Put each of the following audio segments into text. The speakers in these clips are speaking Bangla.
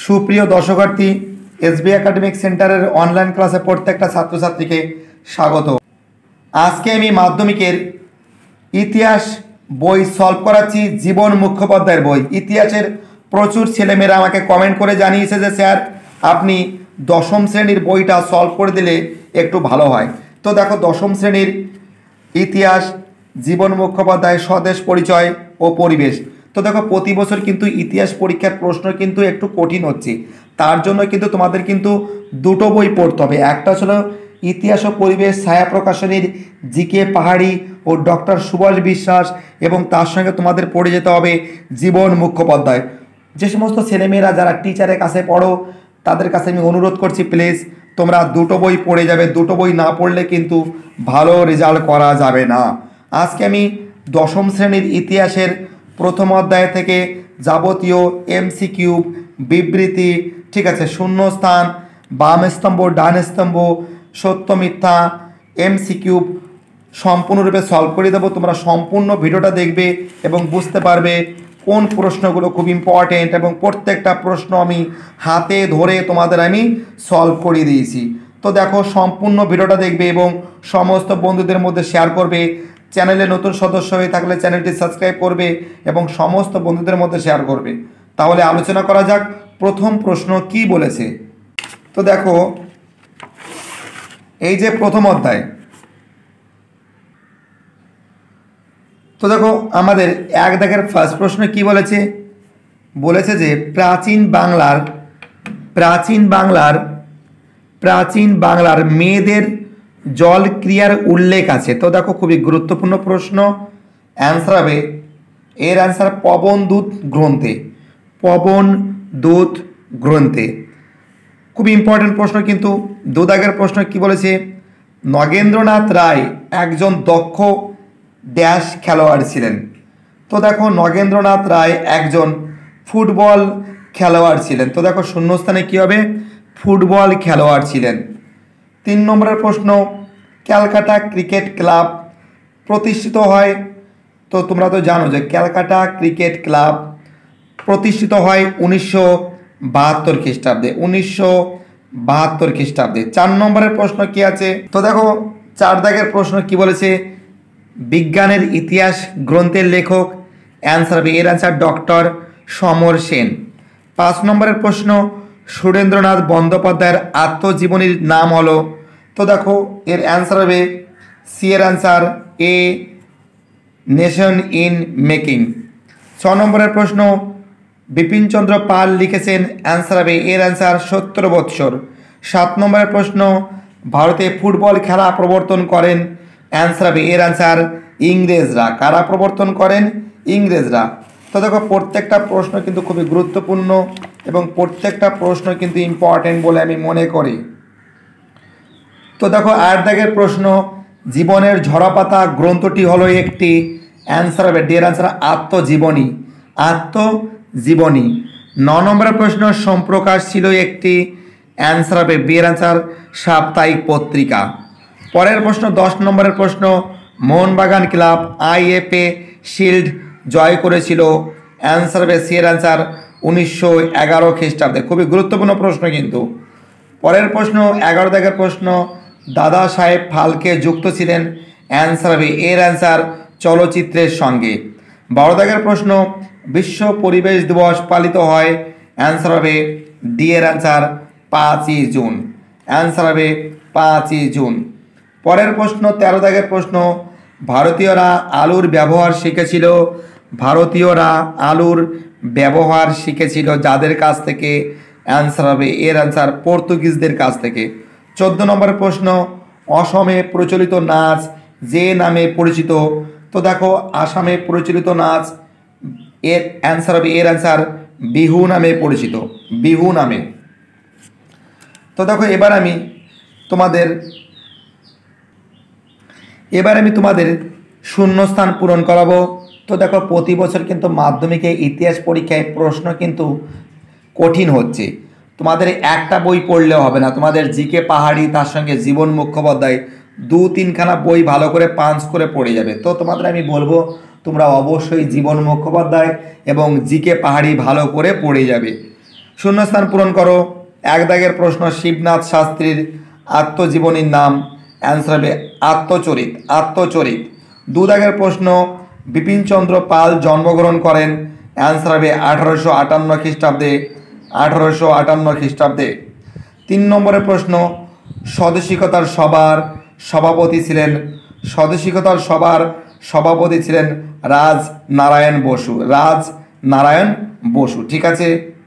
সুপ্রিয় দর্শকার্থী, এসবি একাডেমিক সেন্টারের অনলাইন ক্লাসে প্রত্যেকটা ছাত্রছাত্রীকে স্বাগত। আজকে আমি মাধ্যমিকের ইতিহাস বই সলভ করাচ্ছি, জীবন মুখোপাধ্যায়ের বই। ইতিহাসের প্রচুর ছেলেমেয়েরা আমাকে কমেন্ট করে জানিয়েছে যে স্যার আপনি দশম শ্রেণীর বইটা সলভ করে দিলে একটু ভালো হয়। তো দেখো, দশম শ্রেণীর ইতিহাস, জীবন মুখোপাধ্যায়, স্বদেশ পরিচয় ও পরিবেশ। তো দেখো, প্রতি বছর কিন্তু ইতিহাস পরীক্ষার প্রশ্ন কিন্তু একটু কঠিন হচ্ছে। তার জন্য কিন্তু তোমাদের কিন্তু দুটো বই পড়তে হবে। একটা ছিল ইতিহাস ও পরিবেশ, ছায়া প্রকাশনীর জিকে পাহাড়ি ও ডক্টর সুভাষ বিশ্বাস, এবং তার সঙ্গে তোমাদের পড়ে যেতে হবে জীবন মুখোপাধ্যায়। যে সমস্ত ছেলেমেয়েরা যারা টিচারের কাছে পড়ো তাদের কাছে আমি অনুরোধ করছি, প্লিজ তোমরা দুটো বই পড়ে যাবে। দুটো বই না পড়লে কিন্তু ভালো রেজাল্ট করা যাবে না। আজকে আমি দশম শ্রেণীর ইতিহাসের প্রথম অধ্যায় থেকে যাবতীয় এমসিকিউ, বিবৃতি, ঠিক আছে, শূন্যস্থান, বাম স্তম্ভ, ডান স্তম্ভ, সত্য মিথ্যা, এমসিকিউ সম্পূর্ণরূপে সলভ করে দেবো। তোমরা সম্পূর্ণ ভিডিওটা দেখবে এবং বুঝতে পারবে কোন প্রশ্নগুলো খুব ইম্পর্টেন্ট, এবং প্রত্যেকটা প্রশ্ন আমি হাতে ধরে তোমাদের আমি সলভ করে দিয়েছি। তো দেখো, সম্পূর্ণ ভিডিওটা দেখবে এবং সমস্ত বন্ধুদের মধ্যে শেয়ার করবে। চ্যানেলে নতুন সদস্য হয়ে থাকলে চ্যানেলটি সাবস্ক্রাইব করবে এবং সমস্ত বন্ধুদের মধ্যে শেয়ার করবে। তাহলে আলোচনা করা যাক, প্রথম প্রশ্ন কি বলেছে। তো দেখো, এই যে প্রথম অধ্যায়, তো দেখো আমাদের এক দাগের ফার্স্ট প্রশ্ন কি বলেছে। বলেছে যে প্রাচীন বাংলার মেয়েদের জল ক্রিয়ার উল্লেখ আছে। তো দেখো, খুবই গুরুত্বপূর্ণ প্রশ্ন। অ্যান্সার হবে, এর অ্যান্সার পবনদূত গ্রন্থে। খুব ইম্পর্টেন্ট প্রশ্ন কিন্তু। দু দাগের প্রশ্ন কি বলেছে। নগেন্দ্রনাথ রায় একজন দক্ষ ড্যাশ খেলোয়াড় ছিলেন। তো দেখো, নগেন্দ্রনাথ রায় একজন ফুটবল খেলোয়াড় ছিলেন। তো দেখো, শূন্যস্থানে কী হবে, ফুটবল খেলোয়াড় ছিলেন। 3 নম্বরের প্রশ্ন, ক্যালকাটা ক্রিকেট ক্লাব প্রতিষ্ঠিত হয়। তো তোমরা তো জানো যে ক্যালকাটা ক্রিকেট ক্লাব প্রতিষ্ঠিত হয় 1972 খ্রিস্টাব্দে। 1972 খ্রিস্টাব্দে। 4 নম্বরের প্রশ্ন কি আছে। তো দেখো, 4 দাগের প্রশ্ন কি বলেছে। বিজ্ঞানের ইতিহাস গ্রন্থের লেখক। অ্যান্সার হবে, এর অ্যান্সার ডক্টর সমর সেন। 5 নম্বরের প্রশ্ন, সুরেন্দ্রনাথ বন্দ্যোপাধ্যায়ের আত্মজীবনীর নাম হলো। তো দেখো, এর অ্যান্সার হবে, সি এর answer a nation in making. 6 নম্বরের প্রশ্ন, বিপিনচন্দ্র পাল লিখেছেন। অ্যান্সার হবে, এর অ্যান্সার 70 বৎসর। 7 নম্বরের প্রশ্ন, ভারতে ফুটবল খেলা প্রবর্তন করেন। অ্যান্সার হবে, এর অ্যান্সার ইংরেজরা। কারা প্রবর্তন করেন? ইংরেজরা। তো দেখো, প্রত্যেকটা প্রশ্ন কিন্তু খুবই গুরুত্বপূর্ণ এবং প্রত্যেকটা প্রশ্ন কিন্তু ইম্পর্টেন্ট বলে আমি মনে করি। তো দেখো, 8 দাগের প্রশ্ন, জীবনের ঝরাপাতা গ্রন্থটি হলো একটি। অ্যান্সার হবে, ডি এর অ্যান্সার আত্মজীবনী। 9 নম্বরের প্রশ্ন, সম্প্রকাশ ছিল একটি। অ্যান্সার হবে, বি এর অ্যান্সার সাপ্তাহিক পত্রিকা। পরের প্রশ্ন 10 নম্বরের প্রশ্ন, মোহনবাগান ক্লাব IFA শিল্ড জয় করেছিল। অ্যান্সার হবে, সি এর অ্যান্সার 1911 খ্রিস্টাব্দে। খুবই গুরুত্বপূর্ণ প্রশ্ন কিন্তু। পরের প্রশ্ন 11 দাগের প্রশ্ন, দাদা সাহেব ফালকে যুক্ত ছিলেন। অ্যান্সার হবে, এর অ্যান্সার চলচ্চিত্রের সঙ্গে। 12 দাগের প্রশ্ন, বিশ্ব পরিবেশ দিবস পালিত হয়। অ্যান্সার হবে, ডি এর অ্যান্সার 5ই জুন। অ্যান্সার হবে 5ই জুন। পরের প্রশ্ন 13 দাগের প্রশ্ন, ভারতীয়রা আলুর ব্যবহার শিখেছিল যাদের কাছ থেকে। অ্যান্সার হবে, এর অ্যান্সার পর্তুগিজদের কাছ থেকে। 14 নম্বরের প্রশ্ন, অসমে প্রচলিত নাচ যে নামে পরিচিত। তো দেখো, আসামে প্রচলিত নাচ, এর অ্যান্সার হবে, এর অ্যান্সার বিহু নামে পরিচিত। বিহু নামে। তো দেখো, এবার আমি তোমাদের শূন্যস্থান পূরণ করাবো। তো দেখো, প্রতি বছর কিন্তু মাধ্যমিকে ইতিহাস পরীক্ষায় প্রশ্ন কিন্তু কঠিন হচ্ছে। তোমাদের একটা বই পড়লেও হবে না, তোমাদের জিকে পাহাড়ি, তার সঙ্গে জীবন মুখোপাধ্যায় 2-3খানা বই ভালো করে পাঞ্চ করে পড়ে যাবে। তো তোমাদের আমি বলবো, তোমরা অবশ্যই জীবন মুখোপাধ্যায় এবং জিকে পাহাড়ি ভালো করে পড়ে যাবে। শূন্যস্থান পূরণ করো। এক দাগের প্রশ্ন, শিবনাথ শাস্ত্রীর আত্মজীবনীর নাম, অ্যান্সার হবে আত্মচরিত। আত্মচরিত। দু দাগের প্রশ্ন, বিপিনচন্দ্র পাল জন্মগ্রহণ করেন, অ্যান্সার হবে 1858 খ্রিস্টাব্দে। 1858 খ্রিস্টাব্দে। 3 নম্বরের প্রশ্ন, স্বদেশিকতার সভার সভাপতি ছিলেন, স্বদেশিকতার সভার সভাপতি ছিলেন রাজনারায়ণ বসু। রাজনারায়ণ বসু। ঠিক আছে।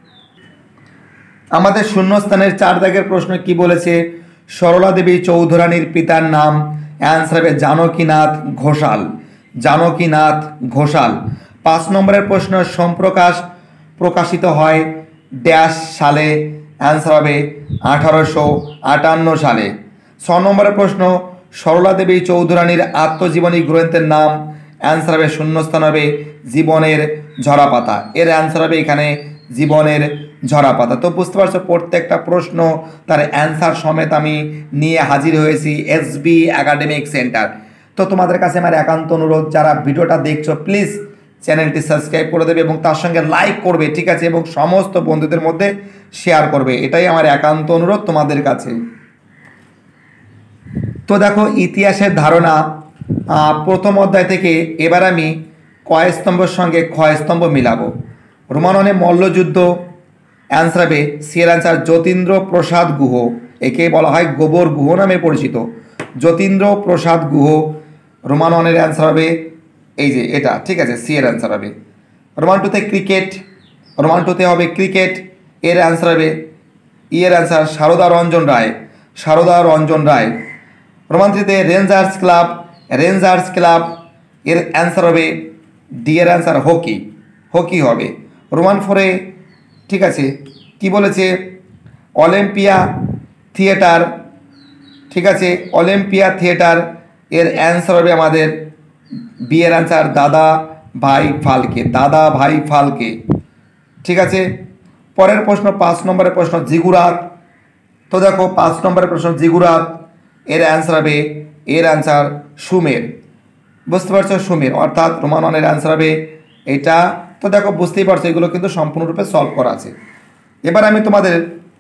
আমাদের শূন্যস্থানের 4 দাগের প্রশ্ন কি বলেছে, সরলা দেবী চৌধুরানীর পিতার নাম, অ্যান্সার হবে জানকীনাথ ঘোষাল। জানকীনাথ ঘোষাল। 5 নম্বরের প্রশ্ন, সম্প্রকাশ প্রকাশিত হয় ড্যাশ সালে, অ্যান্সার হবে 1858 সালে। 6 নম্বরের প্রশ্ন, সরলা দেবী চৌধুরানীর আত্মজীবনী গ্রন্থের নাম, অ্যান্সার হবে শূন্যস্থান হবে জীবনের ঝরাপাতা। এর অ্যান্সার হবে এখানে জীবনের ঝরাপাতা। তো বুঝতে পারছো প্রত্যেকটা প্রশ্ন তার অ্যান্সার সমেত আমি নিয়ে হাজির হয়েছি এসবি একাডেমিক সেন্টার। তো তোমাদের কাছে আমার একান্ত অনুরোধ, যারা ভিডিওটা দেখছো প্লিজ চ্যানেলটি সাবস্ক্রাইব করে দেবে এবং তার সঙ্গে লাইক করবে, ঠিক আছে, এবং সমস্ত বন্ধুদের মধ্যে শেয়ার করবে, এটাই আমার একান্ত অনুরোধ তোমাদের কাছে। তো দেখো ইতিহাসের ধারণা প্রথম অধ্যায় থেকে এবার আমি কয়স্তম্ভের সঙ্গে ক্ষয়স্তম্ভ মিলাবো। রোমাননে মল্লযুদ্ধ, অ্যান্সার হবে সিয়ের অ্যান্সার যতীন্দ্র প্রসাদ গুহ, একে বলা হয় গোবর গুহ নামে পরিচিত। যতীন্দ্র প্রসাদ গুহ রোমাননের অ্যান্সার হবে এই যে এটা, ঠিক আছে, সিয়ের অ্যান্সার হবে। রোমান টুতে ক্রিকেট, রোমান টুতে হবে ক্রিকেট, এর অ্যান্সার হবে ইয়ের অ্যান্সার সারদা রঞ্জন রায়। সারদা রঞ্জন রায়। রোমান থ্রিতে রেঞ্জার্স ক্লাব, রেঞ্জার্স ক্লাব, এর অ্যান্সার হবে ডি এর অ্যান্সার হকি। হকি হবে। রোমান ফোরে, ঠিক আছে, কি বলেছে, অলিম্পিয়া থিয়েটার, ঠিক আছে, অলিম্পিয়া থিয়েটার, এর অ্যান্সার হবে আমাদের বি এর অ্যান্সার দাদা ভাই ফালকে। দাদা ভাই ফালকে। ঠিক আছে। পরের প্রশ্ন 5 নম্বরের প্রশ্ন, জিগুরাত। তো দেখো 5 নম্বরের প্রশ্ন জিগুরাত, এর অ্যান্সার হবে এর অ্যান্সার সুমের। বুঝতে পারছো, সুমের, অর্থাৎ রোমাননের অ্যান্সার হবে এটা। তো দেখো বুঝতেই পারছো এগুলো কিন্তু সম্পূর্ণরূপে সলভ করা আছে। এবার আমি তোমাদের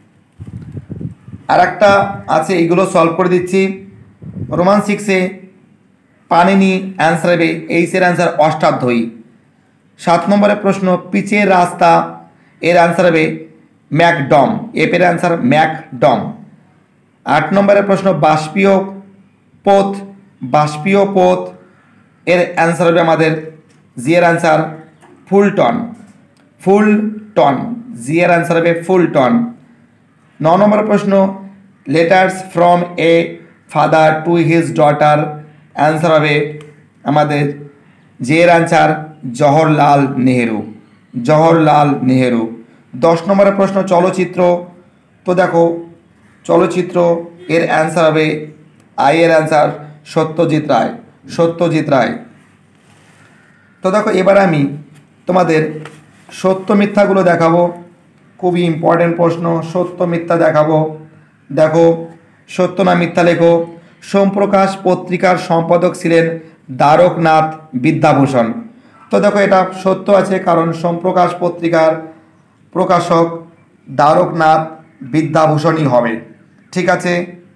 আর একটা আছে, এগুলো সলভ করে দিচ্ছি। রোমান 6-এ পানিনি, অ্যান্সার হবে এইসের অ্যান্সার অষ্টাধ্যায়ী। 7 নম্বরের প্রশ্ন, পিচের রাস্তা, এর অ্যান্সার হবে ম্যাকডম, এর অ্যান্সার ম্যাকডম। 8 নম্বরের প্রশ্ন, বাষ্পীয় পথ, বাষ্পীয় পথ, এর অ্যান্সার হবে আমাদের জি এর অ্যান্সার ফুলটন। ফুলটন, জি এর অ্যান্সার হবে ফুলটন। 9 নম্বরের প্রশ্ন, letters from a father to his daughter, answer হবে আমাদের জি এর অ্যান্সার জওহরলাল নেহেরু। জওহরলাল নেহেরু। 10 নম্বরের প্রশ্ন, চলচ্চিত্র। তো দেখো চলচ্চিত্র, এর অ্যান্সার হবে আই এর অ্যান্সার সত্যজিৎ রায়। সত্যজিৎ রায়। তো দেখো এবার আমি তোমাদের সত্য মিথ্যাগুলো দেখাবো, খুবই ইম্পর্টেন্ট প্রশ্ন। সত্য মিথ্যা দেখাবো। দেখো সত্য না মিথ্যা লেখো। সোমপ্রকাশ পত্রিকার সম্পাদক ছিলেন দ্বারকনাথ বিদ্যাভূষণ। তো দেখো এটা সত্য আছে, কারণ সোমপ্রকাশ পত্রিকার প্রকাশক দ্বারকনাথ বিদ্যাভূষণই হবে। ঠিক আছে।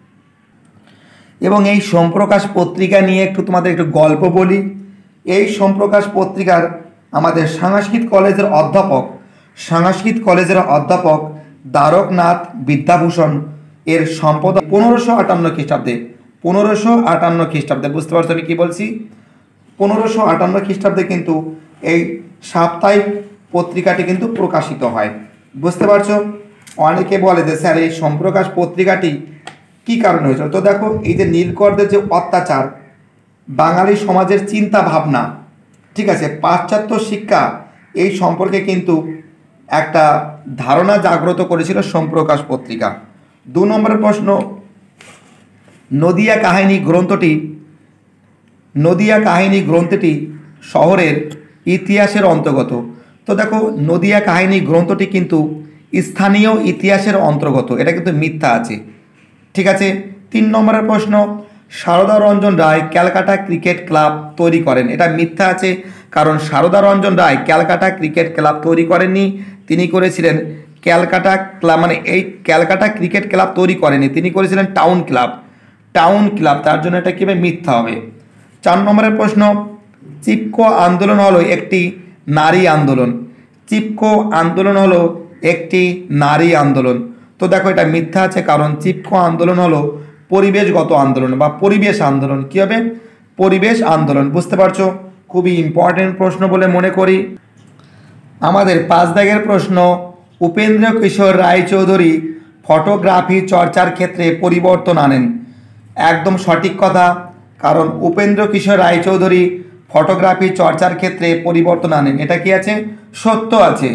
এবং এই সোমপ্রকাশ পত্রিকা নিয়ে একটু তোমাদের একটু গল্প বলি। এই সোমপ্রকাশ পত্রিকার আমাদের সংস্কৃত কলেজের অধ্যাপক, সংস্কৃত কলেজের অধ্যাপক দ্বারকনাথ বিদ্যাভূষণ এর সম্পাদক 1558 খ্রিস্টাব্দে। 1558 খ্রিস্টাব্দে। বুঝতে পারছো আমি কী বলছি? 1558 খ্রিস্টাব্দে কিন্তু এই সাপ্তাহিক পত্রিকাটি কিন্তু প্রকাশিত হয়। বুঝতে পারছো? অনেকে বলে যে স্যার এই সোমপ্রকাশ পত্রিকাটি কী কারণে হয়েছিল। তো দেখো এই যে নীলকরদের যে অত্যাচার, বাঙালি সমাজের চিন্তা ভাবনা, ঠিক আছে, পাশ্চাত্য শিক্ষা, এই সম্পর্কে কিন্তু একটা ধারণা জাগ্রত করেছিল সোমপ্রকাশ পত্রিকা। 2 নম্বরের প্রশ্ন, নদিয়া কাহিনী গ্রন্থটি, নদিয়া কাহিনী গ্রন্থটি শহরের ইতিহাসের অন্তর্গত। তো দেখো নদিয়া কাহিনী গ্রন্থটি কিন্তু স্থানীয় ইতিহাসের অন্তর্গত, এটা কিন্তু মিথ্যা আছে। ঠিক আছে। 3 নম্বরের প্রশ্ন, Sarada Ranjan Ray Calcutta cricket club তৈরি করেন, এটা মিথ্যা আছে, কারণ Sarada Ranjan Ray Calcutta cricket club তৈরি করেননি, তিনি করেছিলেন ক্যালকাটা ক্লাব মানে এই ক্যালকাটা ক্রিকেট ক্লাব তৈরি করেনি, তিনি করেছিলেন টাউন ক্লাব। টাউন ক্লাব, তার জন্য এটা কি হবে? মিথ্যা হবে। 4 নম্বরের প্রশ্ন, চিপকো আন্দোলন হলো একটি নারী আন্দোলন। চিপকো আন্দোলন হলো একটি নারী আন্দোলন। তো দেখো এটা মিথ্যা আছে, কারণ চিপকো আন্দোলন হলো পরিবেশগত আন্দোলন বা পরিবেশ আন্দোলন। কী হবে? পরিবেশ আন্দোলন। বুঝতে পারছো? খুবই ইম্পর্টেন্ট প্রশ্ন বলে মনে করি। আমাদের 5 দাগের প্রশ্ন, উপেন্দ্র কিশোর রায়চৌধুরী ফটোগ্রাফি চর্চার ক্ষেত্রে পরিবর্তন আনেন। একদম সঠিক কথা, কারণ উপেন্দ্র কিশোর রায়চৌধুরী ফটোগ্রাফি চর্চার ক্ষেত্রে পরিবর্তন আনেন। এটা কি আছে? সত্য আছে।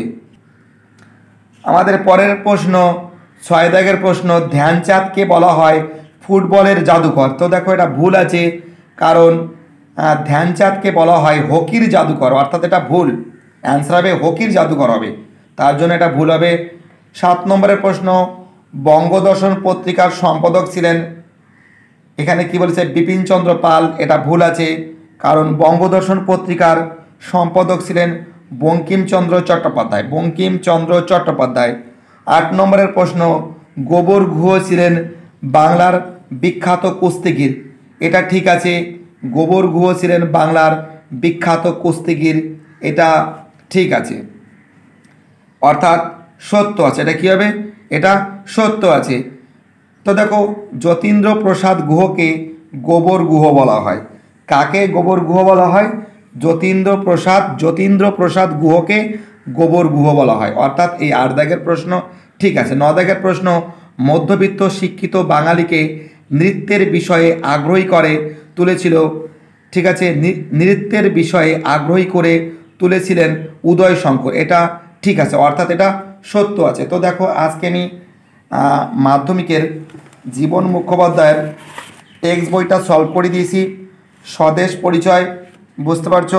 আমাদের পরের প্রশ্ন, 6 দাগের প্রশ্ন, ধ্যানচাঁদকে বলা হয় ফুটবলের জাদুকর। তো দেখো এটা ভুল আছে, কারণ ধ্যানচাঁদকে বলা হয় হকির জাদুকর, অর্থাৎ এটা ভুল। অ্যান্সার হবে হকির জাদুকর হবে, তার জন্য এটা ভুল হবে। 7 নম্বরের প্রশ্ন, বঙ্গদর্শন পত্রিকার সম্পাদক ছিলেন, এখানে কি বলেছে? বিপিনচন্দ্র পাল। এটা ভুল আছে, কারণ বঙ্গদর্শন পত্রিকার সম্পাদক ছিলেন বঙ্কিমচন্দ্র চট্টোপাধ্যায়। বঙ্কিমচন্দ্র চট্টোপাধ্যায়। 8 নম্বরের প্রশ্ন, গোবর গুহ ছিলেন বাংলার বিখ্যাত কুস্তিগির। এটা ঠিক আছে, গোবর গুহ ছিলেন বাংলার বিখ্যাত কুস্তিগির, এটা ঠিক আছে, অর্থাৎ সত্য আছে। এটা কী হবে? এটা সত্য আছে। তো দেখো, যতীন্দ্র প্রসাদ গুহকে গোবর গুহ বলা হয়। কাকে গোবর গুহ বলা হয়? যতীন্দ্র প্রসাদ গুহকে গোবর গুহ বলা হয়, অর্থাৎ এই 8 দাগের প্রশ্ন ঠিক আছে। 9 দাগের প্রশ্ন, মধ্যবিত্ত শিক্ষিত বাঙালিকে নৃত্যের বিষয়ে আগ্রহী করে তুলেছিল, ঠিক আছে, নৃত্যের বিষয়ে আগ্রহী করে তুলেছিলেন উদয় শঙ্কর। এটা ঠিক আছে, অর্থাৎ এটা সত্য আছে। তো দেখো, আজকে আমি মাধ্যমিকের জীবন মুখোপাধ্যায়ের টেক্সট বইটা সলভ করে দিয়েছি, স্বদেশ পরিচয়। বুঝতে পারছো?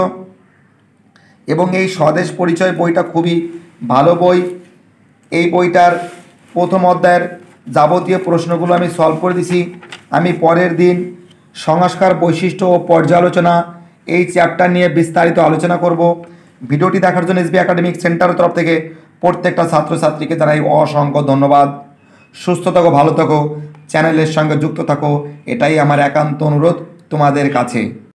এবং এই স্বদেশ পরিচয় বইটা খুবই ভালো বই। এই বইটার প্রথম অধ্যায়ের যাবতীয় প্রশ্নগুলো আমি সলভ করে দিছি। আমি পরের দিন সংস্কার বৈশিষ্ট্য ও পর্যালোচনা এই চ্যাপ্টার নিয়ে বিস্তারিত আলোচনা করব। ভিডিওটি দেখার জন্য এসবি একাডেমিক সেন্টারের তরফ থেকে প্রত্যেকটা ছাত্রছাত্রীকে জানাই অসংখ্য ধন্যবাদ। সুস্থ থাকো, ভালো থাকো, চ্যানেলের সঙ্গে যুক্ত থাকো, এটাই আমার একান্ত অনুরোধ তোমাদের কাছে।